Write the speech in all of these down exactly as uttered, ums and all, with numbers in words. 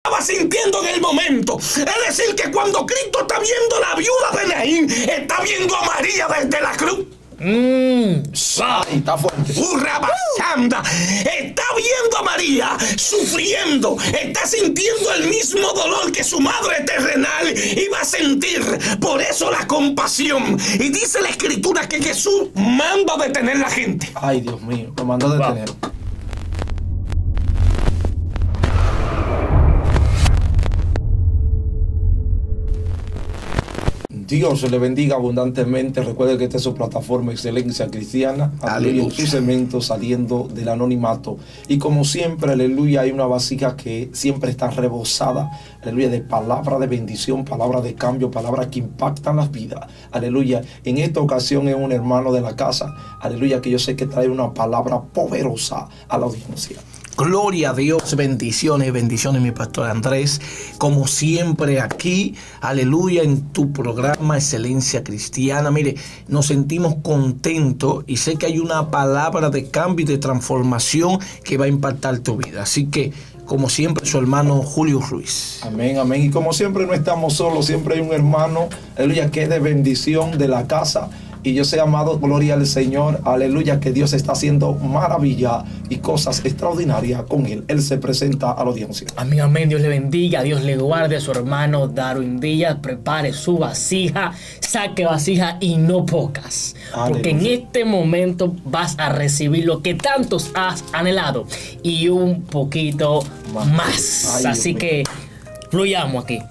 estaba sintiendo en el momento. Es decir, que cuando Cristo está viendo a la viuda de Naín, está viendo a María desde la cruz. Mm. Ay, está fuerte. Urrabasanda. Está viendo a María sufriendo. Está sintiendo el mismo dolor que su madre terrenal iba a sentir. Por eso la compasión. Y dice la escritura que Jesús manda a detener a la gente. Ay, Dios mío, lo mandó a detener. Wow. Dios le bendiga abundantemente. Recuerde que esta es su plataforma Excelencia Cristiana. Aleluya. En su cemento, saliendo del anonimato. Y como siempre, aleluya, hay una vasija que siempre está rebosada, aleluya, de palabra de bendición, palabra de cambio, palabras que impactan las vidas. Aleluya. En esta ocasión es un hermano de la casa, aleluya, que yo sé que trae una palabra poderosa a la audiencia. Gloria a Dios, bendiciones, bendiciones, mi pastor Andrés. Como siempre aquí, aleluya, en tu programa Excelencia Cristiana. Mire, nos sentimos contentos y sé que hay una palabra de cambio y de transformación que va a impactar tu vida. Así que, como siempre, su hermano Julio Ruiz. Amén, amén. Y como siempre no estamos solos, siempre hay un hermano, aleluya, que es de bendición de la casa. Y yo sé, amado, gloria al Señor, aleluya, que Dios está haciendo maravilla y cosas extraordinarias con él. Él se presenta a la audiencia. Amén, amén. Dios le bendiga, Dios le guarde a su hermano Darwin Díaz. Prepare su vasija, saque vasija y no pocas. Aleluya. Porque en este momento vas a recibir lo que tantos has anhelado y un poquito más. más. Ay, Así que fluyamos aquí.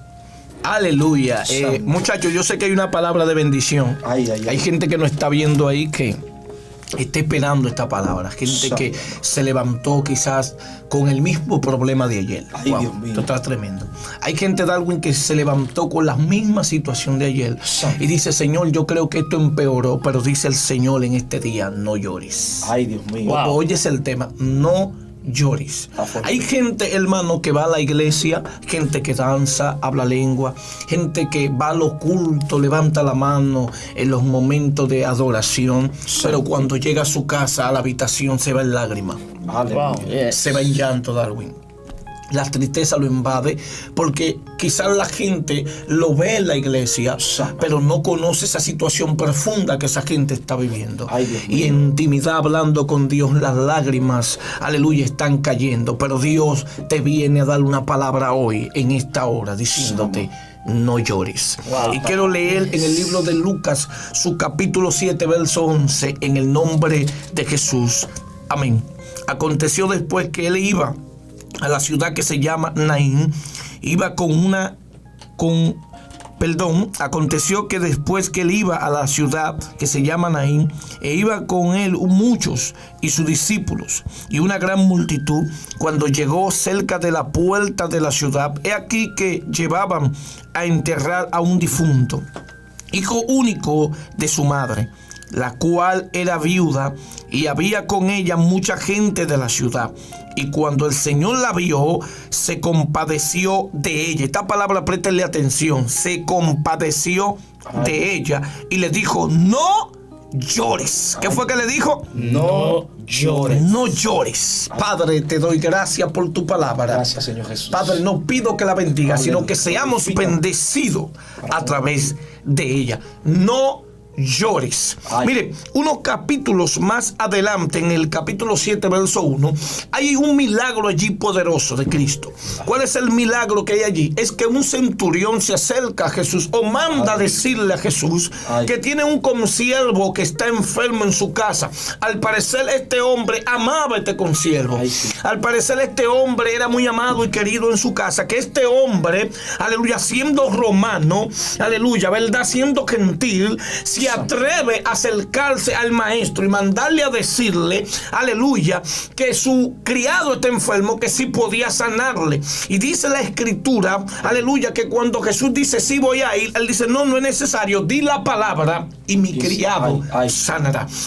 Aleluya. Eh, muchachos, yo sé que hay una palabra de bendición. Ay, ay, ay. Hay gente que nos está viendo ahí que está esperando esta palabra. Gente Santo. Que se levantó quizás con el mismo problema de ayer. Ay, wow, Dios mío. Esto está tremendo. Hay gente, Darwin, que se levantó con la misma situación de ayer. Santo. Y dice, Señor, yo creo que esto empeoró, pero dice el Señor en este día, no llores. Ay, Dios mío. Wow. Oyes el tema, no llores. Hay gente, hermano, que va a la iglesia, gente que danza, habla lengua, gente que va a lo culto, levanta la mano en los momentos de adoración, sí. Pero cuando llega a su casa, a la habitación, se va en lágrimas. Wow. Yes. Se va en llanto, Darwin. La tristeza lo invade porque quizás la gente lo ve en la iglesia, pero no conoce esa situación profunda que esa gente está viviendo. Ay, y en intimidad, hablando con Dios, las lágrimas, aleluya, están cayendo. Pero Dios te viene a dar una palabra hoy, en esta hora, diciéndote, no llores. Wow. Y quiero leer en el libro de Lucas, su capítulo siete, verso once, en el nombre de Jesús. Amén. Aconteció después que él iba a la ciudad que se llama Naín, iba con una, con, perdón, aconteció que después que él iba a la ciudad que se llama Naín, e iba con él muchos y sus discípulos y una gran multitud, cuando llegó cerca de la puerta de la ciudad, he aquí que llevaban a enterrar a un difunto, hijo único de su madre, la cual era viuda, y había con ella mucha gente de la ciudad. Y cuando el Señor la vio, se compadeció de ella. Esta palabra, préstenle atención. Se compadeció Ay. de ella y le dijo, no llores. ¿Qué fue que le dijo? No llores. No llores. Padre, te doy gracias por tu palabra. Gracias, Señor Jesús. Padre, no pido que la bendiga, Aleluya. sino que seamos bendecidos a través de ella. No llores. Ay. Mire, unos capítulos más adelante, en el capítulo siete, verso uno, hay un milagro allí poderoso de Cristo. ¿Cuál es el milagro que hay allí? Es que un centurión se acerca a Jesús o manda Ay. decirle a Jesús Ay. que tiene un consiervo que está enfermo en su casa. Al parecer este hombre amaba a este consiervo. Ay, sí. Al parecer este hombre era muy amado y querido en su casa. Que este hombre, aleluya, siendo romano, aleluya, verdad, siendo gentil, si atreve a acercarse al maestro y mandarle a decirle, aleluya, que su criado está enfermo, que sí podía sanarle. Y dice la escritura, aleluya, que cuando Jesús dice, sí voy a ir, él dice, no, no es necesario, di la palabra y mi criado ay, ay. sanará. O sea,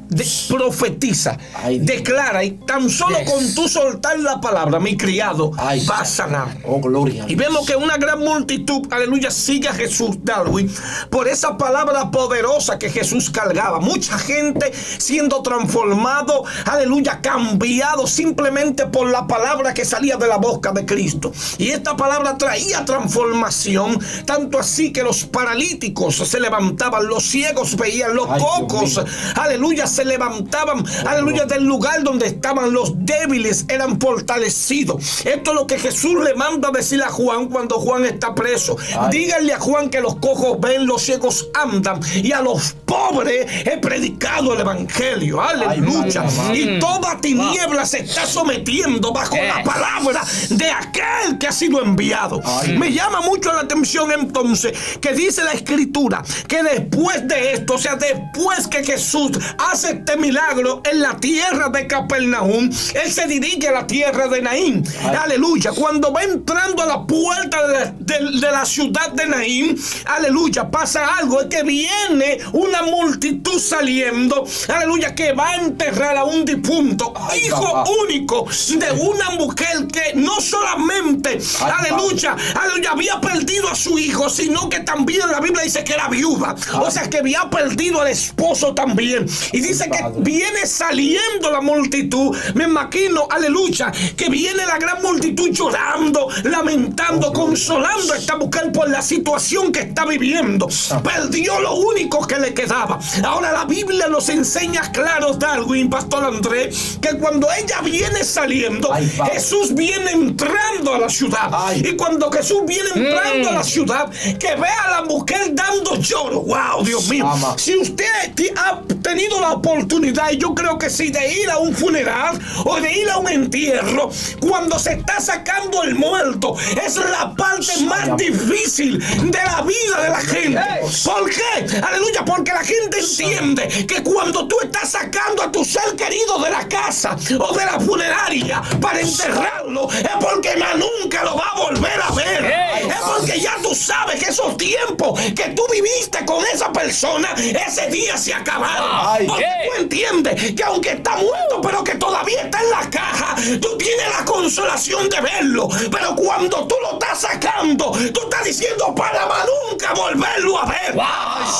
de, profetiza, Ay, declara, y tan solo yes. con tú soltar la palabra, mi criado Ay, va a sanar. Oh, gloria. Y vemos que una gran multitud, aleluya, sigue a Jesús, Darwin, por esa palabra poderosa que Jesús cargaba. Mucha gente siendo transformado, aleluya, cambiado simplemente por la palabra que salía de la boca de Cristo. Y esta palabra traía transformación, tanto así que los paralíticos se levantaban, los ciegos veían, los Ay, cocos, aleluya, se levantaban, oh, aleluya, del lugar donde estaban, los débiles eran fortalecidos. Esto es lo que Jesús le manda a decir a Juan cuando Juan está preso. Ay. Díganle a Juan que los cojos ven, los ciegos andan, y a los pobres he predicado el evangelio, aleluya. Ay, y toda tiniebla se está sometiendo bajo yes. la palabra de aquel que ha sido enviado. Ay. Me llama mucho la atención entonces que dice la escritura que después de esto, o sea, después que Jesús hace este milagro en la tierra de Capernaum, él se dirige a la tierra de Naín. Ay. Aleluya. Cuando va entrando a la puerta de, de, de la ciudad de Naín, aleluya, pasa algo, es que viene una multitud saliendo, aleluya, que va a enterrar a un difunto, Ay, hijo papá. único de una mujer que no solamente, Ay, aleluya, aleluya, había perdido a su hijo, sino que también la Biblia dice que era viuda. Ay. O sea, que había perdido al esposo también. Y dice Ay, que padre. viene saliendo la multitud. Me imagino, aleluya, que viene la gran multitud llorando, lamentando, oh, consolando a esta mujer por la situación que está viviendo. Ah. Perdió lo único que le quedaba. Ahora la Biblia nos enseña claro, Darwin, Pastor Andrés, que cuando ella viene saliendo, Ay, Jesús viene entrando a la ciudad. Ay. Y cuando Jesús viene entrando mm. a la ciudad, que ve a la mujer dando lloro. Wow, Dios mío. Ama. Si usted ha tenido la oportunidad, y yo creo que sí, de ir a un funeral o de ir a un entierro, cuando se está sacando el muerto, es la parte más Ama. difícil de la vida de la gente. ¿Por qué? Aleluya, porque la gente entiende que cuando tú estás sacando a tu ser querido de la casa o de la funeraria para enterrarlo, es porque más nunca lo va a volver a ver. Es porque ya tú sabes que esos tiempos que tú viviste con esa persona, ese día se acabaron. Porque tú entiendes que aunque está muerto, pero que todavía está en la caja, tú tienes la consolación de verlo. Pero cuando tú lo estás sacando, tú estás diciendo para más nunca volverlo a ver. Wow.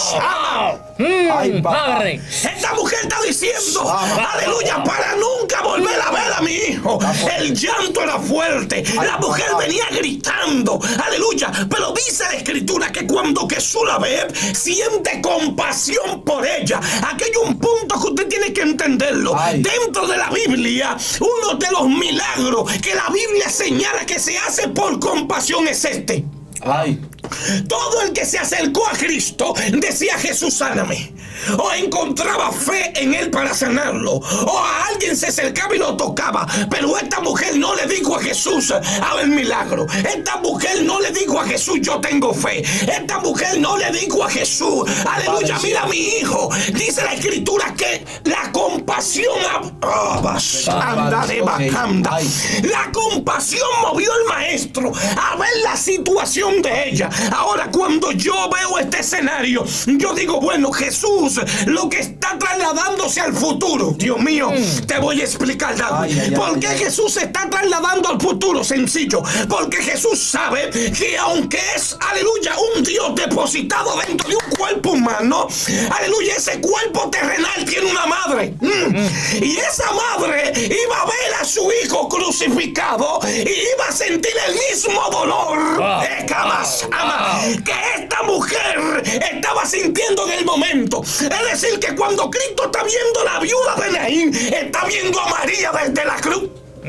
Wow. Mm, Ay, padre. Esta mujer está diciendo, aleluya, para nunca volver a ver a mi hijo. El llanto era fuerte. La mujer venía gritando, aleluya. Pero dice la escritura que cuando Jesús la ve, siente compasión por ella. Aquí hay un punto que usted tiene que entenderlo. Ay. Dentro de la Biblia, uno de los milagros que la Biblia señala que se hace por compasión es este. Ay. Todo el que se acercó a Cristo decía: Jesús, sáname. O encontraba fe en él para sanarlo, o a alguien se acercaba y lo tocaba. Pero esta mujer no le dijo a Jesús: haga el milagro. Esta mujer no le dijo a Jesús: yo tengo fe. Esta mujer no le dijo a Jesús: aleluya, mira a mi hijo. Dice la escritura que la compasión oh, anda de bacanda. La compasión movió al maestro a ver la situación de ella. Ahora, cuando yo veo este escenario, yo digo: bueno, Jesús lo que está trasladándose al futuro. Dios mío, mm. te voy a explicar, David. ¿Por qué Jesús se está trasladando al futuro? Sencillo, porque Jesús sabe que aunque es, aleluya, un Dios depositado dentro de un cuerpo humano, aleluya, ese cuerpo terrenal tiene una madre. Mm. Mm. Y esa madre iba a ver a su hijo crucificado y iba a sentir el mismo dolor oh. eh, jamás, ama, que esta mujer estaba sintiendo en el momento. Es decir, que cuando Cristo está viendo a la viuda de Naín, está viendo a María desde la cruz.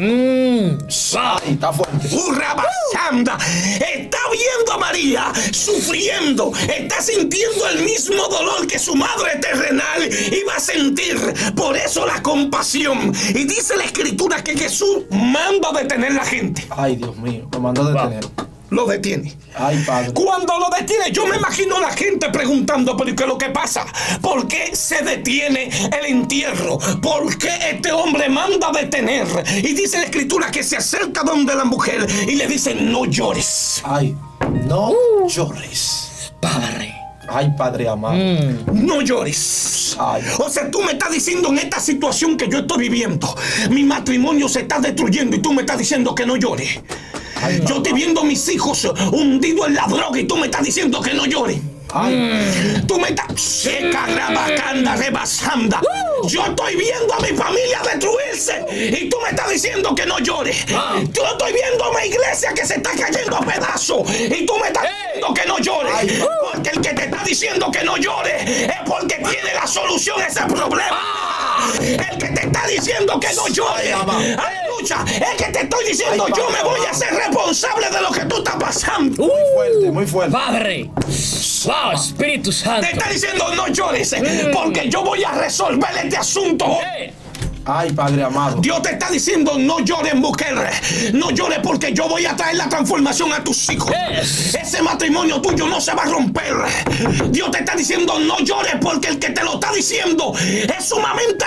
Mm. Ay, está fuerte. Urrabasanda. Está viendo a María sufriendo, está sintiendo el mismo dolor que su madre terrenal iba a sentir. Por eso la compasión. Y dice la escritura que Jesús manda a detener a la gente. Ay, Dios mío, lo mandó a detener. Lo detiene. Ay, padre. Cuando lo detiene, yo me imagino a la gente preguntando: ¿pero qué es lo que pasa? ¿Por qué se detiene el entierro? ¿Por qué este hombre manda a detener? Y dice la escritura que se acerca donde la mujer y le dice: no llores. Ay, no uh. llores. Padre. Ay, Padre amado. Mm. No llores. Ay. O sea, tú me estás diciendo en esta situación que yo estoy viviendo, mi matrimonio se está destruyendo y tú me estás diciendo que no llore. Ay, yo estoy viendo a mis hijos hundidos en la droga y tú me estás diciendo que no llore. Ay. Mm. Tú me estás seca, rabacanda, rebasanda. Uh. Yo estoy viendo a mi familia destruirse y tú me estás diciendo que no llore. Uh. Yo estoy viendo a mi iglesia que se está cayendo a pedazos y tú me estás hey. diciendo que no llore. Ay. Porque el que te está diciendo que no llore es porque tiene la solución a ese problema. Ah. El que te está diciendo que no llore, aleluya, es que te estoy diciendo ay, yo me voy a ser responsable de lo que tú estás pasando. Uh. Muy fuerte, muy fuerte. Padre. Wow, Espíritu Santo. Te está diciendo no llores, mm. porque yo voy a resolver este asunto. Hey. Ay, Padre amado. Dios te está diciendo no llores, mujer. No llores porque yo voy a traer la transformación a tus hijos. Yes. Ese matrimonio tuyo no se va a romper. Dios te está diciendo no llores porque el que te lo está diciendo es sumamente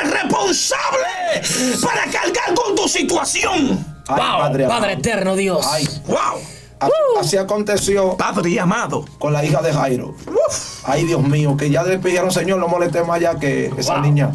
responsable para cargar con tu situación. Ay, wow, Padre, Padre eterno Dios. Ay, wow. Así, así aconteció, Padre amado, con la hija de Jairo. Uf. Ay, Dios mío, que ya le pidieron, Señor, no moleste más ya que esa wow. niña.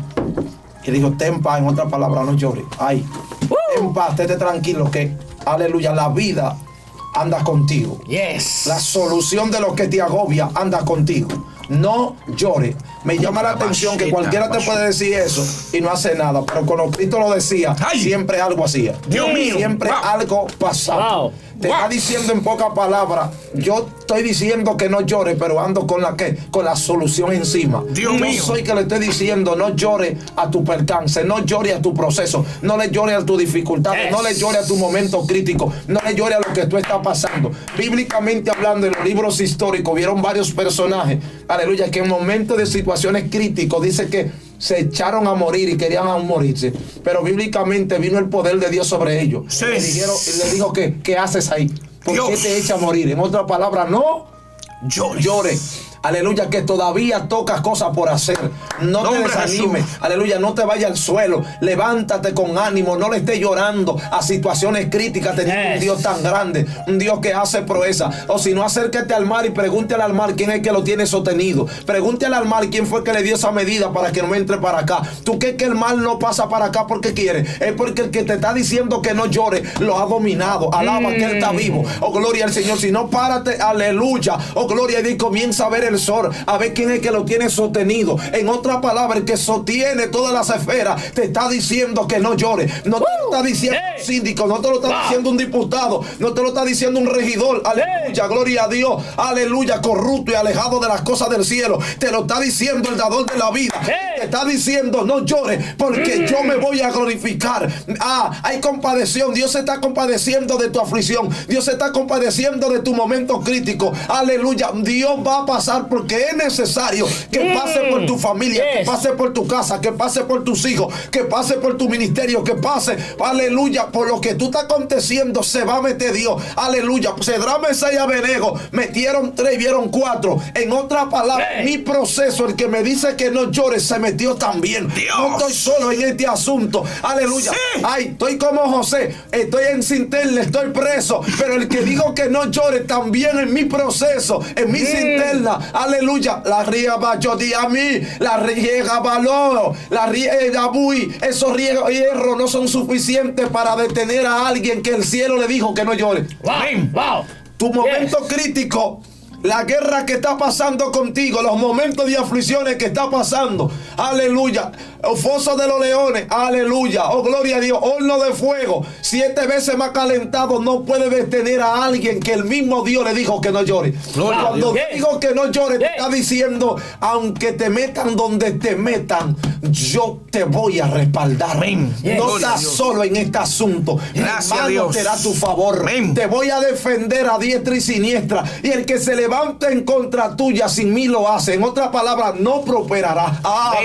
Y dijo, ten paz, en otras palabras, no llores. Ay, uh. ten paz, esté tranquilo, que, aleluya, la vida anda contigo. Yes. La solución de lo que te agobia anda contigo. No llores. Me llama la atención que cualquiera te puede decir eso y no hace nada, pero cuando Cristo lo decía, ay. siempre algo hacía. Dios mío. Siempre wow. algo pasaba. Wow. Te wow. está diciendo en pocas palabras, yo estoy diciendo que no llore, pero ando con la que con la solución encima. Dios yo mío. soy que le estoy diciendo, no llore a tu percance, no llore a tu proceso, no le llore a tu dificultad, yes. no le llore a tu momento crítico, no le llore a lo que tú estás pasando. Bíblicamente hablando, en los libros históricos vieron varios personajes, aleluya, que en momentos de situaciones críticos dice que se echaron a morir y querían aún morirse, pero bíblicamente vino el poder de Dios sobre ellos. Sí. Le dijeron, le dijo que ¿qué haces ahí? ¿Por Dios. qué te echa a morir? En otras palabras, no llores. Llore. Aleluya, que todavía tocas cosas por hacer. No te desanimes. Aleluya, no te vayas al suelo. Levántate con ánimo. No le estés llorando a situaciones críticas teniendo yes. un Dios tan grande. Un Dios que hace proeza. O si no, acércate al mar y pregúntale al mar quién es que lo tiene sostenido. Pregúntale al mar quién fue que le dio esa medida para que no entre para acá. ¿Tú crees que el mar no pasa para acá porque quiere? Es porque el que te está diciendo que no llore lo ha dominado. Alaba mm. que Él está vivo. Oh, gloria al Señor. Si no, párate. Aleluya. Oh, gloria a Dios. Comienza a ver el sol, a ver quién es que lo tiene sostenido. En otra palabra, el que sostiene todas las esferas te está diciendo que no llores. No te lo está diciendo un síndico, no te lo está diciendo un diputado, no te lo está diciendo un regidor. Aleluya, gloria a Dios. Aleluya, corrupto y alejado de las cosas del cielo. Te lo está diciendo el dador de la vida. Te está diciendo no llores porque yo me voy a glorificar. Ah, hay compasión. Dios se está compadeciendo de tu aflicción. Dios se está compadeciendo de tu momento crítico. Aleluya, Dios va a pasar porque es necesario que pase por tu familia, yes. que pase por tu casa, que pase por tus hijos, que pase por tu ministerio, que pase, aleluya, por lo que tú estás aconteciendo, se va a meter Dios, aleluya. Cedrán, Mesías y Abednego metieron tres y vieron cuatro. En otra palabra, hey. mi proceso, el que me dice que no llores, se metió también. Dios. No estoy solo en este asunto, aleluya. Sí. Ay, estoy como José, estoy en cinterna, estoy preso, pero el que digo que no llore también en mi proceso, en mi mm. cinterna. Aleluya, la riega yo di a mí, la riega valor, la riega buy, esos hierros no son suficientes para detener a alguien que el cielo le dijo que no llore. Wow, wow. Tu momento yes. crítico, la guerra que está pasando contigo, los momentos de aflicciones que está pasando, aleluya, el foso de los leones, aleluya, oh gloria a Dios, horno de fuego, siete veces más calentado, no puede detener a alguien que el mismo Dios le dijo que no llore. Gloria Cuando Dios. digo que no llore, yes. te está diciendo, aunque te metan donde te metan, yo te voy a respaldar. Yes. No estás solo en este asunto. Gracias, hermano, Dios. te da tu favor. Amén. Te voy a defender a diestra y siniestra, y el que se levanta en contra tuya sin mí lo hace. En otras palabras, no prosperará. Ah,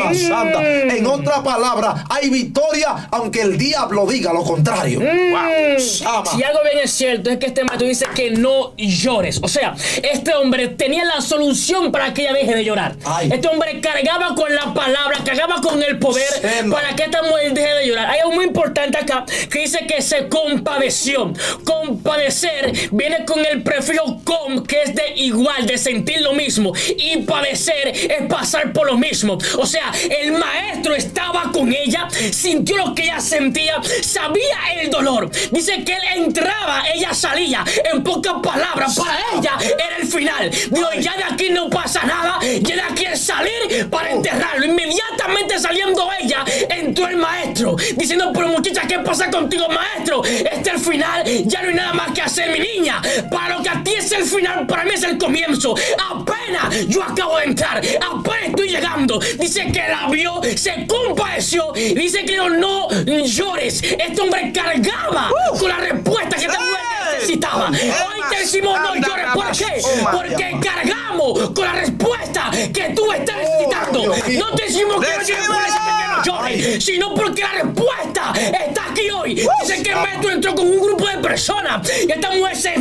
Alaba Santa. En otra palabra, hay victoria aunque el diablo diga lo contrario. Mm. Wow. Si algo bien es cierto es que este maestro dice que no llores. O sea, este hombre tenía la solución para que ella deje de llorar. Ay. Este hombre cargaba con la palabra, cargaba con el poder Sema. para que esta mujer deje de llorar. Hay algo muy importante acá que dice que se compadeció. Compadecer viene con el prefijo com, que es de igual, de sentir lo mismo. Y padecer es pasar por lo mismo. O sea, el maestro estaba con ella, sintió lo que ella sentía, sabía el dolor. Dice que él entraba, ella salía. En pocas palabras, para ella era el final. Dijo, ya de aquí no pasa nada, ya de aquí es salir para enterrarlo. Inmediatamente saliendo ella, entró el maestro, diciendo, pero muchacha, ¿qué pasa contigo, maestro? Este es el final, ya no hay nada más que hacer, mi niña. Para lo que a ti es el final, para mí es el comienzo. Apenas yo acabo de entrar, apenas estoy llegando. Dice que la vio, se compadeció, y dice que no, no llores. Este hombre cargaba uh, con la respuesta que esta mujer necesitaba. Hoy te decimos no llores. ¿Por qué? Porque cargamos con la respuesta que tú estás necesitando. No te decimos que no llores por eso que no llores, sino porque la respuesta está aquí hoy. Dice que el maestro entró con un grupo de personas y esta mujer se,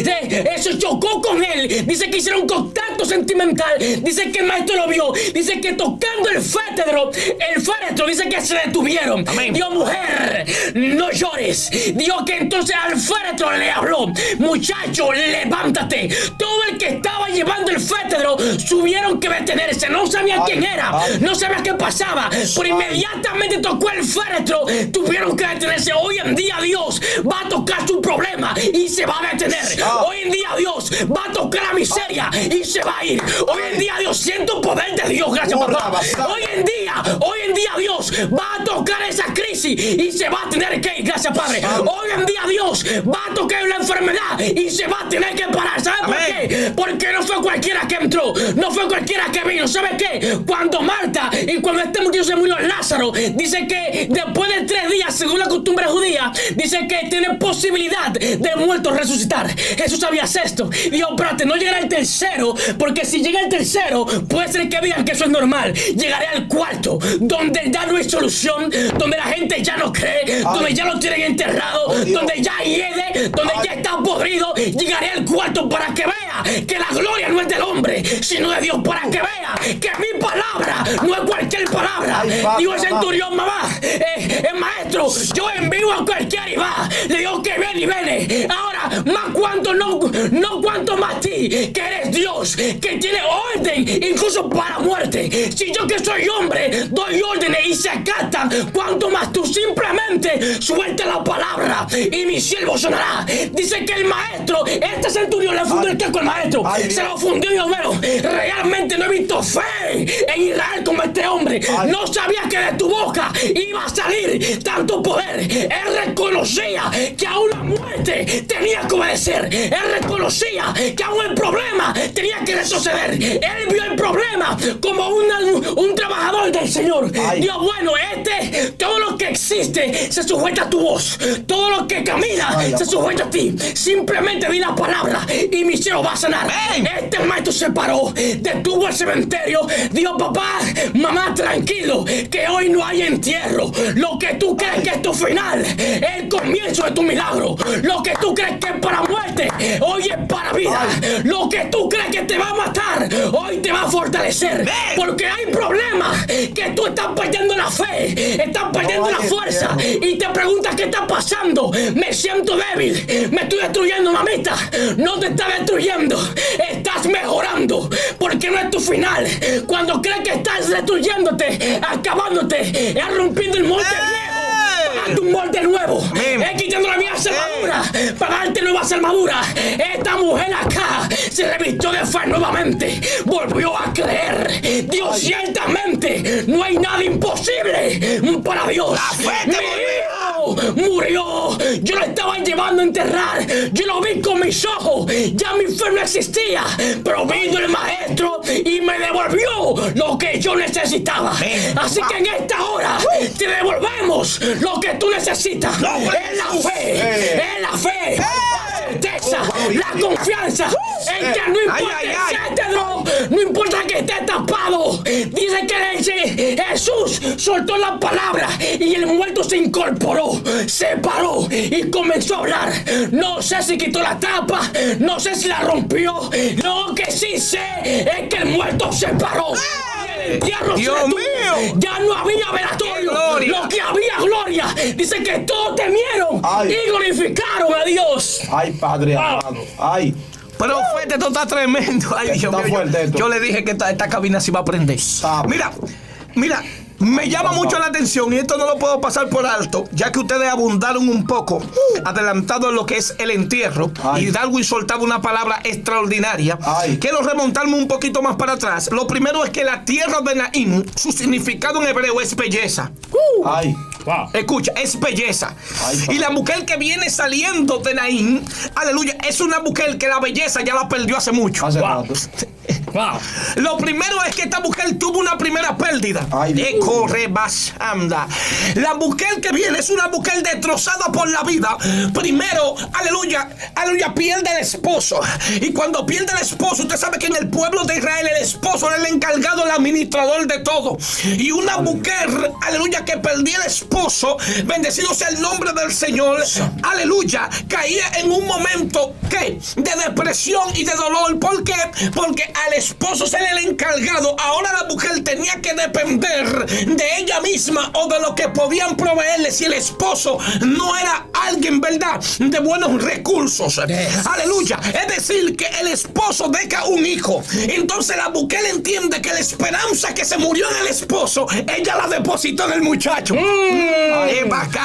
se, se chocó con él. Dice que hicieron contacto sentimental. Dice que el maestro lo vio. Dice que tocando el féretro, el féretro, dice que se detuvieron. Amén. Dijo, mujer, no llores. Dijo que entonces al féretro le habló, muchacho, levántate. Todo el que estaba llevando el féretro tuvieron que detenerse. No sabían quién era, no sabían qué pasaba, pero inmediatamente tocó el féretro, tuvieron que detenerse. Hoy en día Dios va a tocar su problema y se va a detener. Hoy en día Dios va a tocar la miseria y se va a ir. Hoy en día Dios, siento poder de Dios, gracias papá. Hoy en día, hoy en día Dios va a tocar esa crisis y se va a tener que ir, gracias Padre. Hoy en día Dios va a tocar la enfermedad y se va a tener que parar. ¿Sabe por qué? Porque no fue cualquiera que entró, no fue cualquiera que vino. ¿Sabe qué? Cuando Marta y cuando este muchacho se murió, Lázaro, dice que después de tres días, según la costumbre judía, dice que tiene posibilidad de muertos resucitar. Jesús sabía esto. Dijo, espérate, no llegará el tercero, porque si llega el tercero, puede ser que digan que eso es normal. Llegaré al cuarto, donde ya no hay solución, donde la gente ya no cree, Ay. donde ya lo tienen enterrado, oh, donde ya hiede, donde Ay. ya está podrido. Llegaré al cuarto para que vea que la gloria no es del hombre, sino de Dios, para que vea que mi palabra no es cualquier palabra. Ay, dijo el centurión, mamá, eh, el maestro, yo envío a cualquiera y va. Le digo que ven y viene. Ahora, más cuanto no, no cuanto más ti, que eres Dios, que tiene orden incluso para muerte. Si yo que soy hombre doy órdenes y se acatan, cuanto más tú simplemente suelta la palabra y mi siervo sonará. Dice que el maestro, este centurión le fundió el casco al maestro, Ay, se lo fundió y yo, bueno, realmente no he visto fe en Israel como este hombre. Ay. No sabía que de tu boca iba a salir tanto poder. Él reconocía que aún la muerte tenía que obedecer. Él reconocía que aún el problema tenía que retroceder. Él vio el problema como una, un trabajador del Señor. Ay. Dios, bueno, este, todo lo que existe se sujeta a tu voz. Todo lo que camina Ay, se sujeta a ti. Simplemente di la palabra y mi cielo va a sanar. ¡Ey! Este maestro se paró, detuvo el cementerio. Dijo, papá, mamá, tranquilo, que hoy no hay entierro. Lo que tú crees que es tu final es el comienzo de tu milagro. Lo que tú crees que es para muerte, hoy es para vida. Ay. Lo que tú crees que te va a matar, hoy te va a fortalecer. Porque hay problemas que tú estás perdiendo la fe, estás perdiendo no, la fuerza y te preguntas qué está pasando. Me siento débil, me estoy destruyendo, mamita. No te estás destruyendo, estás mejorando, porque no es tu final. Cuando crees que estás destruyéndote, acabándote, es rompiendo el molde viejo, pagando un molde nuevo, es quitando la vieja armadura, pagarte nuevas armaduras. Esta mujer acá se revistió de fe nuevamente, volvió a creer. Dios, ciertamente no hay nada imposible para Dios. Mi hijo murió, yo lo estaba llevando a enterrar, yo lo vi con mis ojos, ya mi fe no existía, pero vino el maestro y me devolvió lo que yo necesitaba. Así que en esta hora te devolvemos lo que tú necesitas. Es la fe, es la fe, la certeza, la confianza en que no importa ay, el ay. cetro, no importa que esté tapado. Dice que Jesús soltó la palabra y el muerto se incorporó, se paró y comenzó a hablar. No sé si quitó la tapa, no sé si la rompió. Lo que sí sé es que el muerto se paró. El entierro Dios se detuvo. mío. Ya no había velatorio. Lo que había gloria. Dice que todos temieron Ay. y glorificaron a Dios. Ay, Padre amado. Ay. Pero fuerte, esto está tremendo. Ay, Dios Está mío, fuerte yo, esto. yo le dije que esta, esta cabina se iba a prender. Está. Mira, mira, me llama mucho la atención y esto no lo puedo pasar por alto, ya que ustedes abundaron un poco, adelantado en lo que es el entierro. Ay. Y Darwin soltaba una palabra extraordinaria. Ay. Quiero remontarme un poquito más para atrás. Lo primero es que la tierra de Naín, su significado en hebreo es belleza. Ay. Wow. Escucha, es belleza. Ay, y la mujer que viene saliendo de Naín, aleluya, es una mujer que la belleza ya la perdió hace mucho. Hace Wow. rato. Wow. Lo primero es que esta mujer tuvo una primera pérdida. Ay, Dios. Eco rebas anda. La mujer que viene es una mujer destrozada por la vida. Primero, aleluya, aleluya, pierde el esposo. Y cuando pierde el esposo, usted sabe que en el pueblo de Israel el esposo era el encargado, el administrador de todo. Y una mujer, aleluya, que perdía el esposo, bendecido sea el nombre del Señor, aleluya, caía en un momento ¿qué? De depresión y de dolor. ¿Por qué? Porque al esposo ser el encargado, ahora la mujer tenía que depender de ella misma o de lo que podían proveerle si el esposo no era alguien, ¿verdad?, de buenos recursos. Yes. Aleluya. Es decir, que el esposo deja un hijo. Entonces la mujer entiende que la esperanza que se murió en el esposo, ella la depositó en el muchacho. Mm.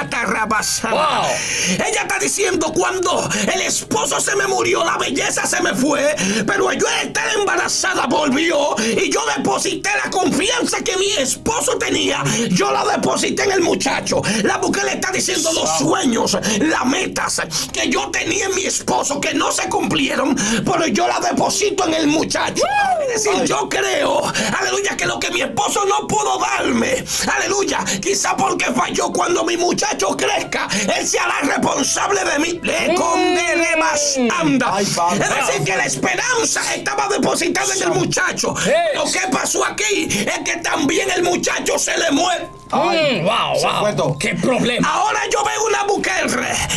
Wow. Ella está diciendo, cuando el esposo se me murió, la belleza se me fue, pero yo al estar embarazada volvió y yo deposité la confianza que mi esposo tenía, yo la deposité en el muchacho. La mujer le está diciendo los sueños, las metas que yo tenía en mi esposo que no se cumplieron, pero yo la deposito en el muchacho. Es decir, Ay. yo creo, aleluya, que lo que mi esposo no pudo darme, aleluya, quizá porque falló, cuando mi muchacho crezca, él se hará responsable de mí. Le condené más anda. Ay, padre. Es decir, que la esperanza estaba depositada en el muchacho. Lo que pasó aquí es que también el muchacho se le muere. Ay. Mm, wow, Se fue todo. wow. Qué problema. Ahora yo veo una mujer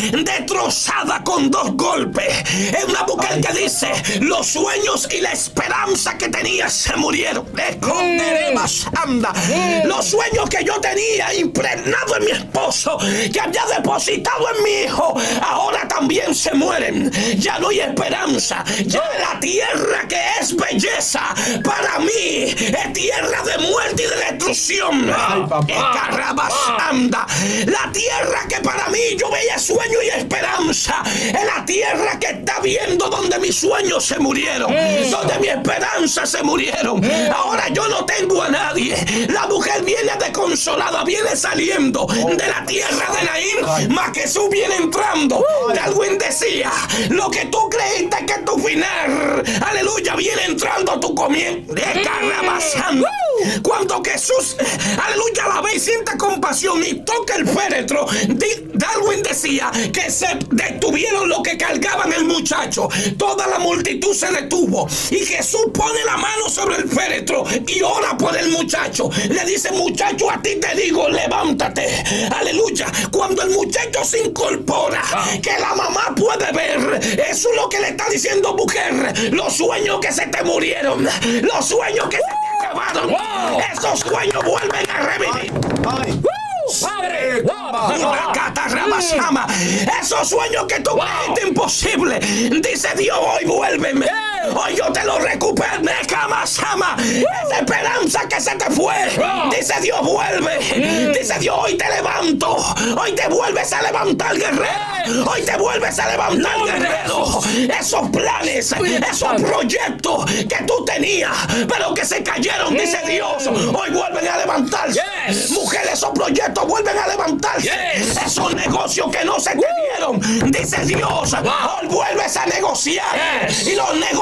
destrozada con dos golpes. Es una mujer Ay. que dice, los sueños y la esperanza que tenía se murieron. Esconderé más anda. Los sueños que yo tenía impregnado en mi esposo, que había depositado en mi hijo, ahora también se mueren. Ya no hay esperanza. Ya la tierra que es belleza para mí es tierra de muerte y de destrucción. Ay, papá. Carrabas anda. La tierra que para mí yo veía sueño y esperanza es la tierra que está viendo donde mis sueños se murieron, donde mi esperanza se murieron. Ahora yo no tengo a nadie. La mujer viene desconsolada, viene saliendo de la tierra de Naín, más que Jesús viene entrando. Darwin decía, lo que tú creíste que tu final, aleluya, viene entrando a tu comienzo. De Carrabas anda. Cuando Jesús, aleluya, la ve y siente compasión y toca el féretro, Darwin decía que se detuvieron los que cargaban el muchacho. Toda la multitud se detuvo y Jesús pone la mano sobre el féretro y ora por el muchacho. Le dice, muchacho, a ti te digo, levántate. Aleluya. Cuando el muchacho se incorpora, que la mamá puede ver, eso es lo que le está diciendo, mujer. Los sueños que se te murieron, los sueños que se te acabaron, Wow. esos sueños vuelven a revivir. Ay. Padre. Wow. Racatarrabasama. Esos sueños que tú creíste imposible, dice Dios, hoy vuélveme. Hoy yo te lo recuperé. Camasama. Esa esperanza que se te fue, dice Dios, vuelve. Dice Dios, hoy te levanto. Hoy te vuelves a levantar, guerrero. Hoy te vuelves a levantar, guerrero. Esos planes, esos proyectos que tú tenías, pero que se cayeron, dice Dios, hoy vuelven a levantarse. Yes. Mujeres, esos proyectos vuelven a levantarse. Yes. Esos negocios que no se te dieron, dice Dios, hoy vuelves a negociar. Yes. Y los negocios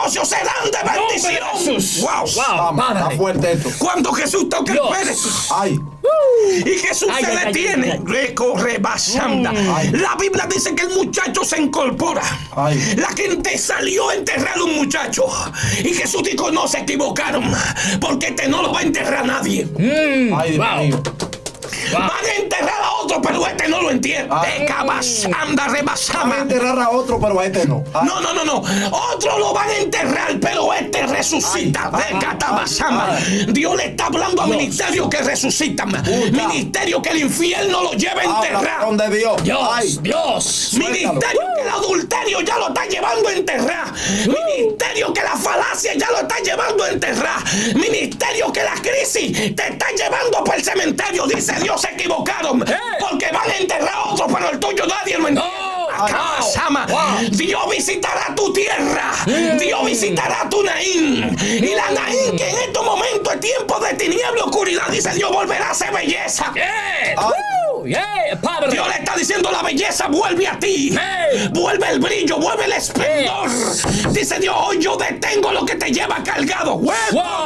negocios serán de bendición. Wow. Wow. Está fuerte esto. Cuando Jesús toca el pene. Ay. Y Jesús ay, se ay, detiene, ay, ay. recorre basanda. Mm. La Biblia dice que el muchacho se incorpora. Ay. La gente salió a enterrar a un muchacho. Y Jesús dijo, no se equivocaron, porque este no lo va a enterrar nadie. Mm. Ay, Dios wow. mío. Wow. Van a enterrar a otro, pero este no lo entierra. De cabasanda, rebasama. Van a enterrar a otro, pero a este no. Ay. No, no, no, no. Otro lo van a enterrar, pero este resucita. Ay, de catabasama. Dios le está hablando a ministerios que resucitan. Ministerios que el infierno lo lleva a enterrar. ¿Dónde Dios? Dios, Ay. Dios. Ministerio que el adulterio ya lo está llevando a enterrar. Ministerio que la falacia ya lo está llevando a enterrar. Ministerio que la crisis te está llevando para el cementerio. Dice Dios, se equivocaron. Porque van a enterrar a otros, pero el tuyo nadie lo entierra. Wow. Wow. Dios visitará tu tierra. Mm. Dios visitará tu Naín. Y la Naín, que en estos momentos es tiempo de tiniebla y oscuridad, dice Dios, volverá a ser belleza. Yeah. Uh, yeah, padre. Dios le está diciendo, la belleza vuelve a ti. Hey. Vuelve el brillo, vuelve el esplendor. Hey. Dice Dios, hoy yo detengo lo que te lleva cargado. Wow.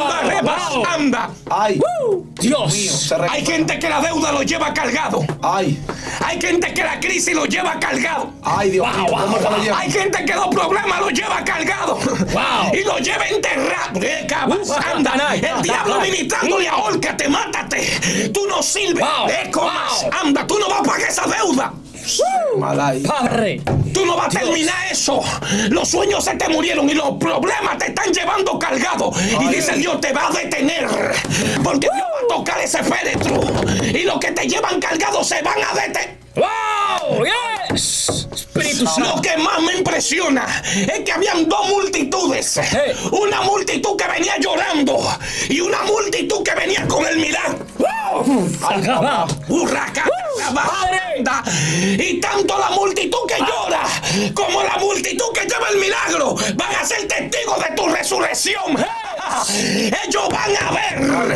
Wow. Anda. Ay. Uh, Dios mío. Hay gente que la deuda lo lleva cargado. Ay. Hay gente que la crisis lo lleva cargado. Ay, Dios mío. Wow, wow, wow. Hay gente que los problemas lo lleva cargado. Wow. Y lo lleva enterrado. Anda. El diablo ministrándole a ahórcate, mátate. Tú no sirves. Wow. Wow. Anda, tú no vas a pagar esa deuda. Malay. Padre. Tú no vas a Dios. terminar eso. Los sueños se te murieron y los problemas te están llevando cargado. Y dice Dios, te va a detener. Porque Dios va a tocar ese féretro. Y los que te llevan cargado se van a detener. ¡Wow! ¡Yes! Espíritu Santo. Lo que más me impresiona es que habían dos multitudes. Hey. Una multitud que venía llorando y una multitud que venía con el milagro. Acaba. Hurracán. Y tanto la multitud que llora como la multitud que lleva el milagro van a ser testigos de tu resurrección. Ellos van a ver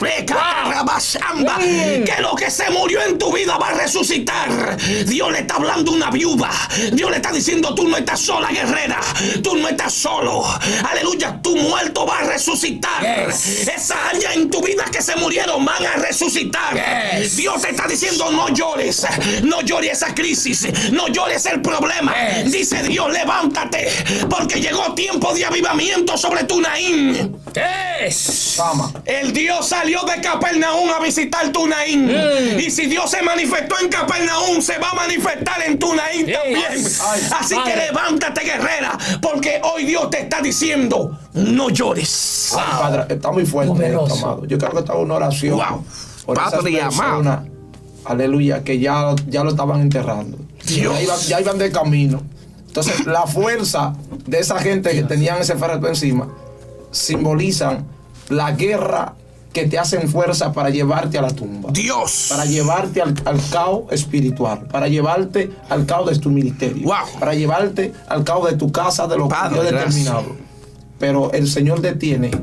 que lo que se murió en tu vida va a resucitar. Dios le está hablando a una viuda. Dios le está diciendo, tú no estás sola, guerrera. Tú no estás solo. Aleluya, tu muerto va a resucitar. Yes. Esa área en tu vida que se murieron van a resucitar. Yes. Dios te está diciendo, no llores. No llores esa crisis. No llores el problema. Yes. Dice Dios, levántate, porque llegó tiempo de avivamiento sobre tu Naín. Yes. El Dios salió de Capernaum a visitar tu Naín. Mm. Y si Dios se manifestó en Capernaum, se va a manifestar en tu Naín yes. también. Ay, Así ay. que levántate, guerrera, porque hoy Dios te está diciendo, no llores. Ay, Padre, está muy fuerte esto, amado. Yo creo que estaba una oración. Wow. Por Padre esas personas, aleluya, que ya, ya lo estaban enterrando. Ya iban, ya iban de camino. Entonces, la fuerza de esa gente Dios. que tenían ese féretro encima simbolizan la guerra que te hacen fuerza para llevarte a la tumba. Dios. Para llevarte al, al caos espiritual. Para llevarte al caos de tu ministerio. Wow. Para llevarte al caos de tu casa, de lo Padre, que Dios ha determinado. Gracias. Pero el Señor detiene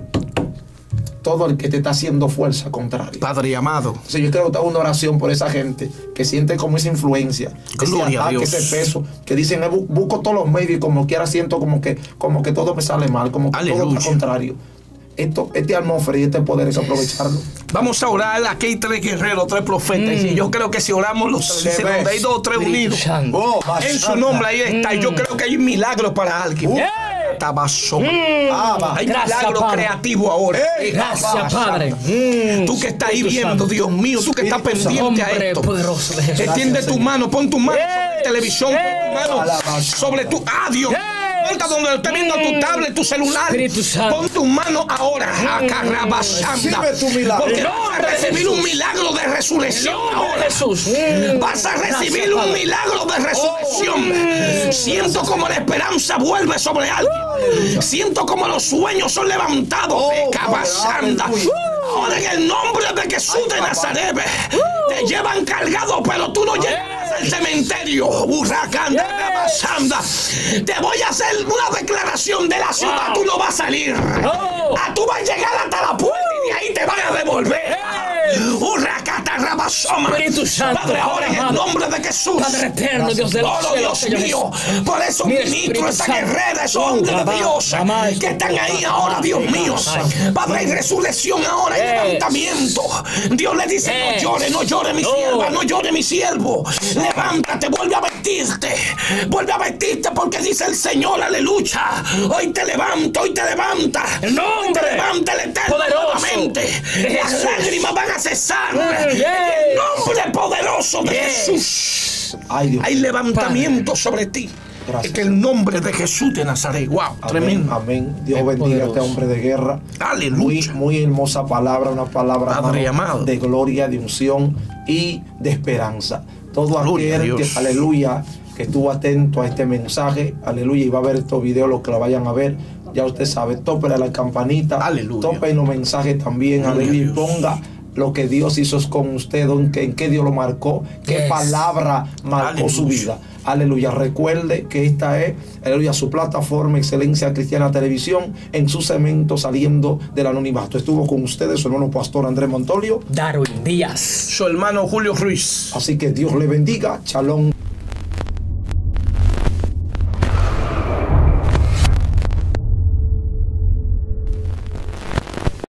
todo el que te está haciendo fuerza contraria. Padre amado. O sea, yo quiero que haga una oración por esa gente que siente como esa influencia, Gloria ese ataque, ese peso, que dicen, eh, busco todos los medios y como quiera siento como que, como que todo me sale mal, como que Aleluya. todo está contrario. Esto, este atmósfera y este poder es aprovecharlo. Vamos a orar. Aquí hay tres guerreros, tres profetas. Mm. Y yo creo que si oramos los tres, donde hay dos o tres unidos, oh, en su nombre ahí está. Mm. Y yo creo que hay un milagro para alguien. Uh. Yeah. Mm. Ah, hay Gracias, milagro Padre. creativo ahora. Hey, Gracias, Padre. Mm. Tú que estás ahí viendo, Dios mío, tú que estás pendiente a esto. Extiende tu mano, pon tu mano hey. sobre la televisión, hey. pon tu mano sobre tu. Ah, Dios. Hey. Donde estés viendo tu tablet, tu celular, pon tu mano ahora a Carrabasanda, porque vas a recibir un milagro de resurrección ahora. Vas a recibir un milagro de resurrección. Siento como la esperanza vuelve sobre alguien. Siento como los sueños son levantados. Carrabasanda. Ahora en el nombre de Jesús de Nazaret te llevan cargado, pero tú no llegas al cementerio. Huracán de Rabasanda. Te voy a hacer una declaración de la ciudad. Tú no vas a salir. Ah, tú vas a llegar hasta la puerta y de ahí te van a devolver. Huracán de Rabasanda. Espíritu Santo, Padre, ahora en el nombre de Jesús. Padre eterno, Dios de los Oh, cielos, Dios Señor mío, Jesús. por esos Mira, ministros, Espíritu esa Santo. guerrera, esos Oh, hombres de mamá, Dios mamá, que están ahí ahora, Dios mío. Padre, hay resurrección ahora, hay Yes. levantamiento. Dios le dice, no Yes. llore, no llore mi No. sierva, no llore mi siervo. Levántate, vuelve a vestirte. Vuelve a vestirte porque dice el Señor, aleluya. Hoy te levanto, hoy te levanta. El nombre Te levanta el Eterno poderoso nuevamente. de Las Jesús. lágrimas van a cesar. Mm, yes. En el nombre poderoso de Yes. Jesús. Ay, Dios. Hay levantamiento sobre ti. Gracias. En el nombre de Jesús de Nazaret. Wow, Amén, tremendo. amén. Dios Es bendiga a este poderoso. hombre de guerra. Aleluya. Muy, muy hermosa palabra, una palabra, Padre hermano, amado. de gloria, de unción y de esperanza. Todo Gloria a aquel que, Dios. aleluya, que estuvo atento a este mensaje, aleluya, y va a ver estos videos, los que lo vayan a ver, ya usted sabe, tope la campanita, Aleluya. tope los mensajes también, Gloria aleluya, y a Dios. ponga lo que Dios hizo con usted, en qué, en qué Dios lo marcó, qué Yes. palabra marcó Aleluya. su vida. Aleluya. Recuerde que esta es, aleluya, su plataforma Excelencia Cristiana Televisión, en su cemento saliendo del anonimato. Estuvo con ustedes su hermano pastor Andrés Montolio. Darwin Díaz. Su hermano Julio Ruiz. Así que Dios le bendiga. Shalom.